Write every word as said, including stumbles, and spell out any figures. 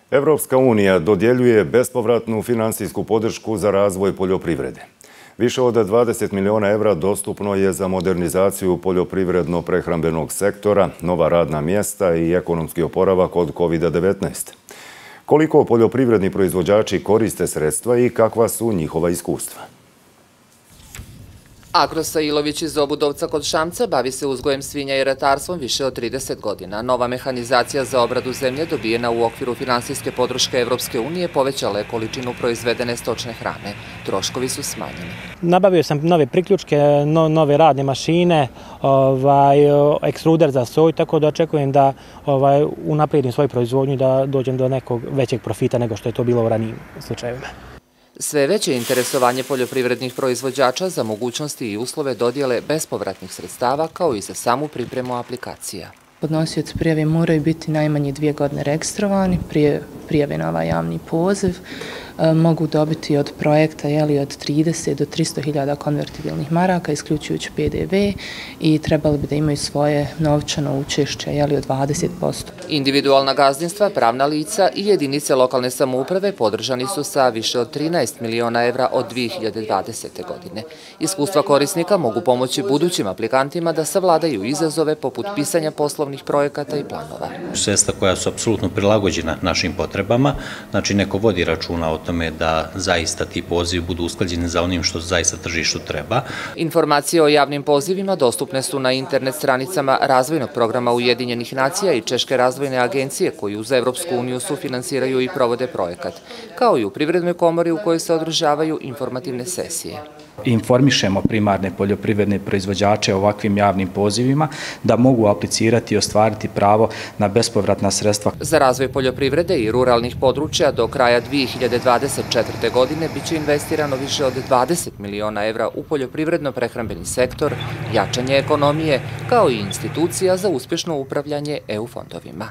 Evropska unija dodjeljuje bespovratnu finansijsku podršku za razvoj poljoprivrede. Više od dvadeset miliona evra dostupno je za modernizaciju poljoprivredno-prehrambenog sektora, nova radna mjesta i ekonomski oporavak od kovid devetnaest. Koliko poljoprivredni proizvođači koriste sredstva i kakva su njihova iskustva? Agrosa Ilović iz Obudovca kod Šamca bavi se uzgojem svinja i ratarstvom više od trideset godina. Nova mehanizacija za obradu zemlje dobijena u okviru finansijske podrške Evropske unije povećala je količinu proizvedene stočne hrane. Troškovi su smanjeni. Nabavio sam nove priključke, no, nove radne mašine, ovaj, ekstruder za soj, tako da očekujem da ovaj, unaprijedim svoju proizvodnju da dođem do nekog većeg profita nego što je to bilo u ranijim slučajevima. Sve veće interesovanje poljoprivrednih proizvođača za mogućnosti i uslove dodjele bespovratnih sredstava kao i za samu pripremu aplikacija. Podnosioci prijave moraju biti najmanje dvije godine registrovani prije prijave na ovaj javni poziv. Mogu dobiti od projekta jeli, od trideset do tristo hiljada konvertibilnih maraka, isključujući P D V, i trebali bi da imaju svoje novčano učešće jeli, od dvadeset posto. Individualna gazdinstva, pravna lica i jedinice lokalne samouprave podržani su sa više od trinaest miliona evra od dvije hiljade dvadesete. godine. Iskustva korisnika mogu pomoći budućim aplikantima da savladaju izazove poput pisanja poslovnih projekata i planova. Sredstva koja su apsolutno prilagođena našim potrebama, znači neko vodi računa o tome da zaista ti pozivi budu usklađeni za onim što zaista tržištu treba. Informacije o javnim pozivima dostupne su na internet stranicama razvojnog programa Ujedinjenih nacija i Češke razvojne agencije koji uz Evropsku uniju sufinansiraju i provode projekat, kao i u Privrednoj komori u kojoj se održavaju informativne sesije. Informišemo primarne poljoprivredne proizvođače o ovakvim javnim pozivima da mogu aplicirati i ostvariti pravo na bespovratna sredstva. Za razvoj poljoprivrede i ruralnih područja do kraja dvije hiljade dvadeset četvrte. godine biće investirano više od dvadeset miliona evra u poljoprivredno-prehrambeni sektor, jačanje ekonomije, kao i institucija za uspješno upravljanje E U fondovima.